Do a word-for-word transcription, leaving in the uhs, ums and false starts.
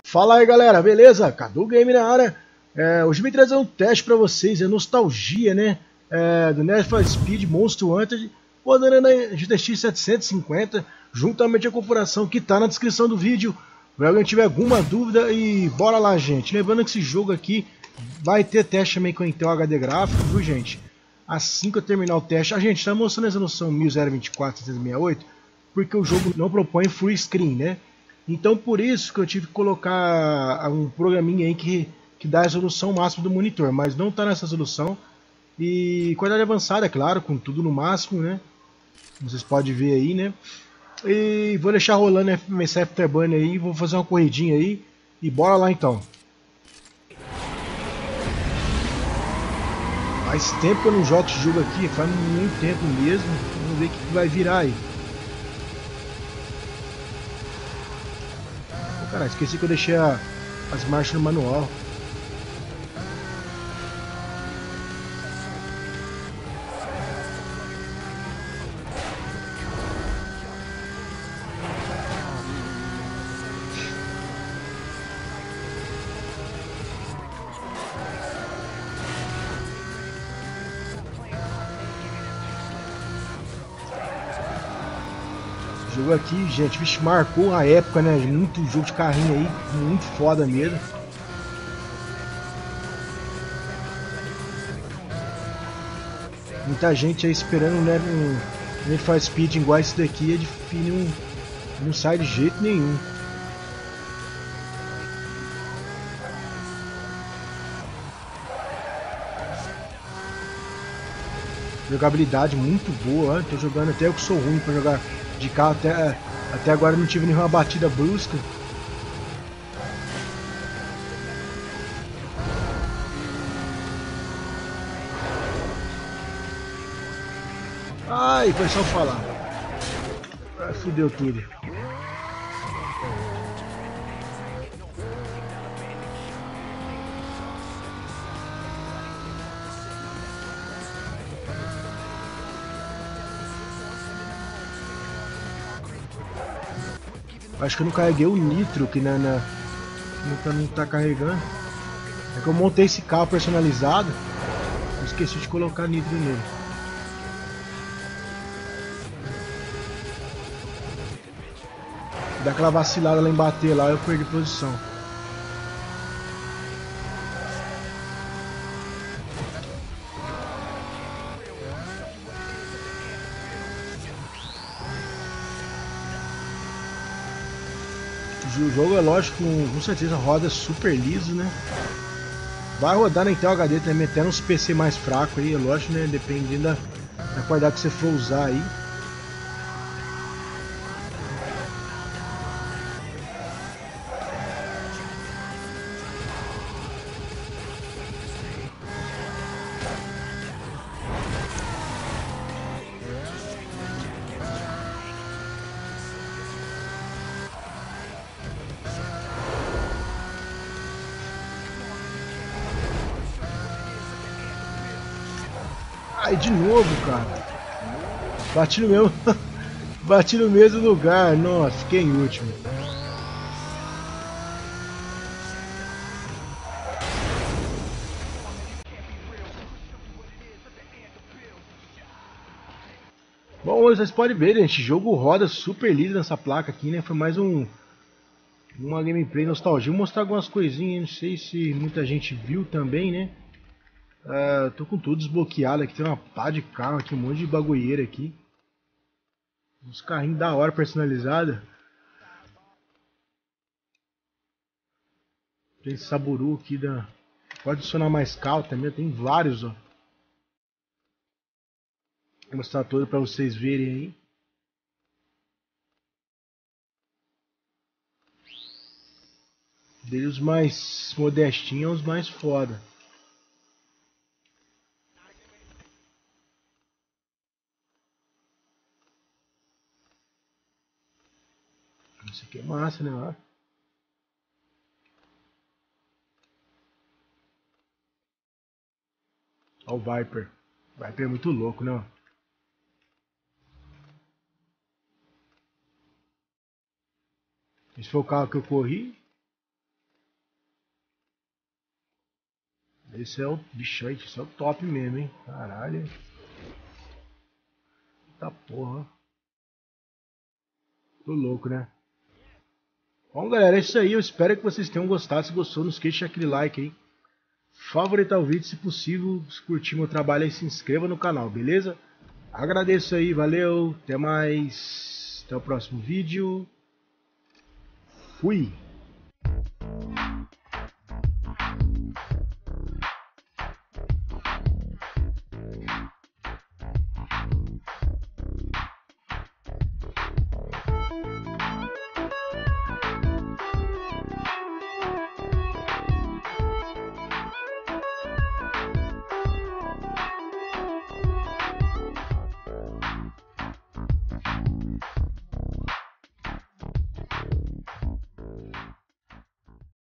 Fala aí galera, beleza? Cadu Game na área. É, hoje vim trazer um teste pra vocês, é nostalgia, né? É, do Need for Speed Most Wanted, rodando na G T X setecentos e cinquenta, juntamente a configuração que tá na descrição do vídeo. Se alguém tiver alguma dúvida, e bora lá, gente. Lembrando que esse jogo aqui vai ter teste também com Intel H D gráfico, viu, gente? Assim que eu terminar o teste, a gente tá mostrando a resolução mil e vinte e quatro por setecentos e sessenta e oito, porque o jogo não propõe full screen, né? Então por isso que eu tive que colocar um programinha aí que, que dá a resolução máxima do monitor, mas não está nessa resolução. E qualidade avançada, é claro, com tudo no máximo, né? Vocês podem ver aí, né? E vou deixar rolando F M S Afterburner aí, vou fazer uma corridinha aí e bora lá então. Faz tempo que eu não jogo esse jogo aqui, faz muito tempo mesmo. Vamos ver o que vai virar aí. Cara, esqueci que eu deixei a, as marchas no manual. Esse jogo aqui, gente, vixe, marcou a época, né? Muito jogo de carrinho aí, muito foda mesmo. Muita gente aí esperando, né, um Need for Speed igual esse daqui, é difícil, não, não sai de jeito nenhum. Jogabilidade muito boa, tô jogando até eu que sou ruim pra jogar de carro, até, até agora não tive nenhuma batida brusca. Ai, foi só falar. Ai, fudeu tudo. Acho que eu não carreguei o nitro que na, na não, tá, não tá carregando. É que eu montei esse carro personalizado, eu esqueci de colocar nitro nele. Dá aquela vacilada lá em bater lá, eu perdi posição. O jogo é lógico, com, com certeza roda super liso, né? Vai rodar na Intel H D também, até uns P C mais fracos aí, é lógico, né? Dependendo da, da qualidade que você for usar aí. Ai, de novo, cara. Bati no mesmo. Bati no mesmo lugar. Nossa, fiquei em último. Bom, vocês podem ver, gente. O jogo roda super liso nessa placa aqui, né? Foi mais um. Uma gameplay nostalgia. Vou mostrar algumas coisinhas. Não sei se muita gente viu também, né? Uh, tô com tudo desbloqueado aqui. Tem uma pá de carro aqui, um monte de bagulheira aqui. Uns carrinhos da hora personalizados. Tem esse Saburu aqui da. Pode adicionar mais carro também. Tem vários, ó. Vou mostrar todo para vocês verem aí. Deles mais modestinhos, os mais foda. Isso aqui é massa, né? Ó. Ó o Viper. O Viper é muito louco, né? Esse foi o carro que eu corri. Esse é o bicho aí, esse é o top mesmo, hein? Caralho. Tá porra. Tô louco, né? Bom, galera, é isso aí. Eu espero que vocês tenham gostado. Se gostou, não esqueça de deixar aquele like aí. Favoritar o vídeo, se possível. Se curtir meu trabalho aí, se inscreva no canal, beleza? Agradeço aí, valeu. Até mais. Até o próximo vídeo. Fui.